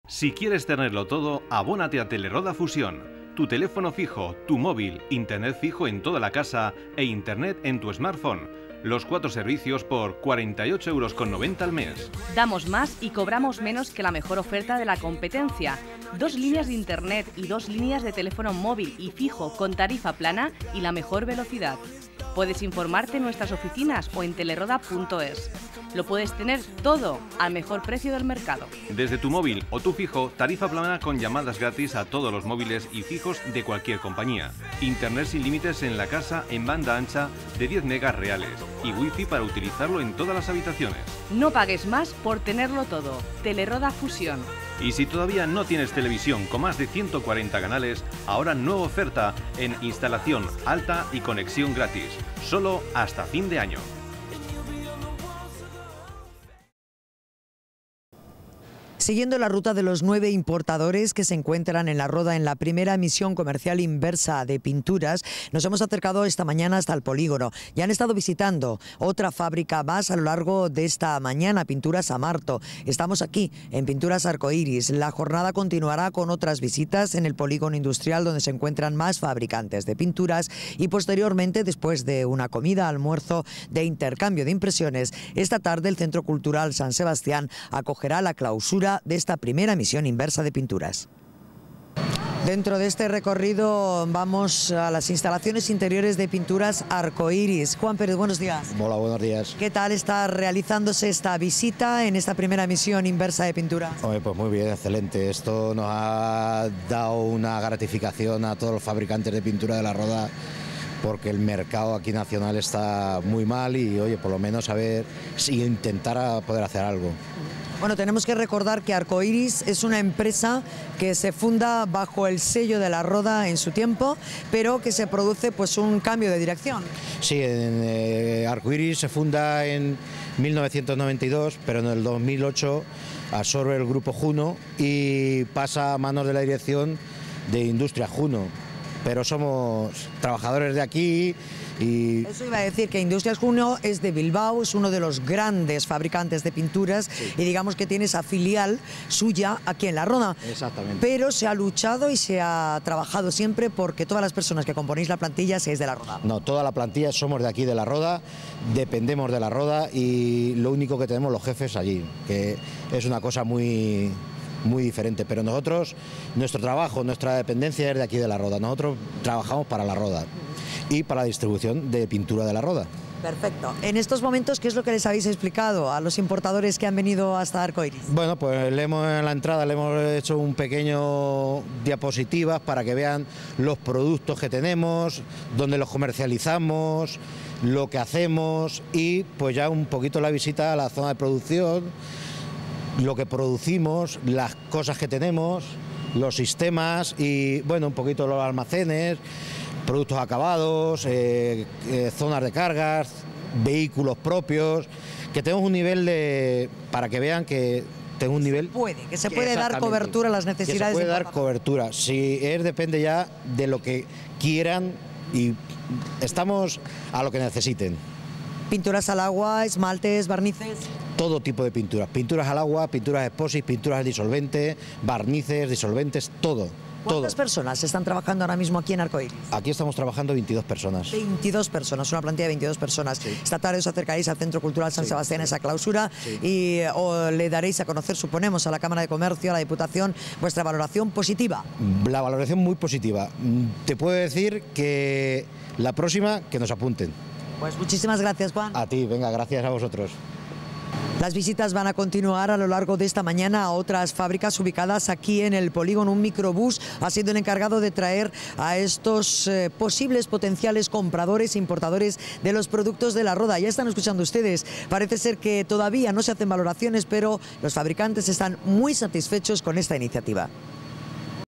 Si quieres tenerlo todo, abónate a Teleroda Fusión. Tu teléfono fijo, tu móvil, internet fijo en toda la casa e internet en tu smartphone. Los 4 servicios por 48,90 € al mes. Damos más y cobramos menos que la mejor oferta de la competencia. 2 líneas de internet y 2 líneas de teléfono móvil y fijo con tarifa plana y la mejor velocidad. Puedes informarte en nuestras oficinas o en teleroda.es. Lo puedes tener todo al mejor precio del mercado. Desde tu móvil o tu fijo, tarifa plana con llamadas gratis a todos los móviles y fijos de cualquier compañía. Internet sin límites en la casa en banda ancha de 10 megas reales y wifi para utilizarlo en todas las habitaciones. No pagues más por tenerlo todo. Teleroda Fusión. Y si todavía no tienes televisión con más de 140 canales, ahora nueva oferta en instalación alta y conexión gratis. Solo hasta fin de año. Siguiendo la ruta de los 9 importadores que se encuentran en La Roda en la primera misión comercial inversa de pinturas, nos hemos acercado esta mañana hasta el polígono. Ya han estado visitando otra fábrica más a lo largo de esta mañana, Pinturas Amarto. Estamos aquí en Pinturas Arcoiris. La jornada continuará con otras visitas en el polígono industrial donde se encuentran más fabricantes de pinturas y posteriormente, después de una comida, almuerzo de intercambio de impresiones, esta tarde el Centro Cultural San Sebastián acogerá la clausura de esta primera misión inversa de pinturas. Dentro de este recorrido vamos a las instalaciones interiores de Pinturas Arcoiris. Juan Pérez, buenos días. Hola, buenos días. ¿Qué tal está realizándose esta visita en esta primera misión inversa de pintura? Pues muy bien, excelente. Esto nos ha dado una gratificación a todos los fabricantes de pintura de La Roda, porque el mercado aquí nacional está muy mal y, oye, por lo menos a ver si intentar poder hacer algo. Bueno, tenemos que recordar que Arcoiris es una empresa que se funda bajo el sello de La Roda en su tiempo, pero que se produce pues un cambio de dirección. Sí, Arcoiris se funda en 1992, pero en el 2008 absorbe el grupo Juno y pasa a manos de la dirección de Industria Juno. Pero somos trabajadores de aquí y... Eso iba a decir, que Industrias Juno es de Bilbao, es uno de los grandes fabricantes de pinturas, sí, y digamos que tiene esa filial suya aquí en La Roda. Exactamente. Pero se ha luchado y se ha trabajado siempre porque todas las personas que componéis la plantilla seáis de La Roda. No, toda la plantilla somos de aquí de La Roda, dependemos de La Roda y lo único que tenemos los jefes allí, que es una cosa muy diferente, pero nosotros, nuestro trabajo, nuestra dependencia es de aquí de La Roda. Nosotros trabajamos para La Roda y para la distribución de pintura de La Roda. Perfecto. En estos momentos, ¿qué es lo que les habéis explicado a los importadores que han venido hasta Arcoiris? Bueno, pues en la entrada le hemos hecho un pequeño diapositivas para que vean los productos que tenemos, dónde los comercializamos, lo que hacemos y pues ya un poquito la visita a la zona de producción, lo que producimos, las cosas que tenemos, los sistemas y bueno, un poquito los almacenes, productos acabados, zonas de cargas, vehículos propios, que tenemos un nivel de, para que vean que tengo un nivel... Que se puede dar cobertura a las necesidades. Que se puede dar cobertura, si depende ya de lo que quieran y estamos a lo que necesiten. Pinturas al agua, esmaltes, barnices. Todo tipo de pinturas, pinturas al agua, pinturas exposis, pinturas al disolvente, barnices, disolventes, todo. ¿Cuántas personas están trabajando ahora mismo aquí en Arcoiris? Aquí estamos trabajando 22 personas. 22 personas, una plantilla de 22 personas. Sí. Esta tarde os acercaréis al Centro Cultural San Sebastián a esa clausura y le daréis a conocer, suponemos, a la Cámara de Comercio, a la Diputación, vuestra valoración positiva. La valoración muy positiva. Te puedo decir que la próxima, que nos apunten. Pues muchísimas gracias, Juan. A ti, venga, gracias a vosotros. Las visitas van a continuar a lo largo de esta mañana a otras fábricas ubicadas aquí en el polígono. Un microbús ha sido el encargado de traer a estos posibles potenciales compradores e importadores de los productos de La Roda. Ya están escuchando ustedes, parece ser que todavía no se hacen valoraciones, pero los fabricantes están muy satisfechos con esta iniciativa.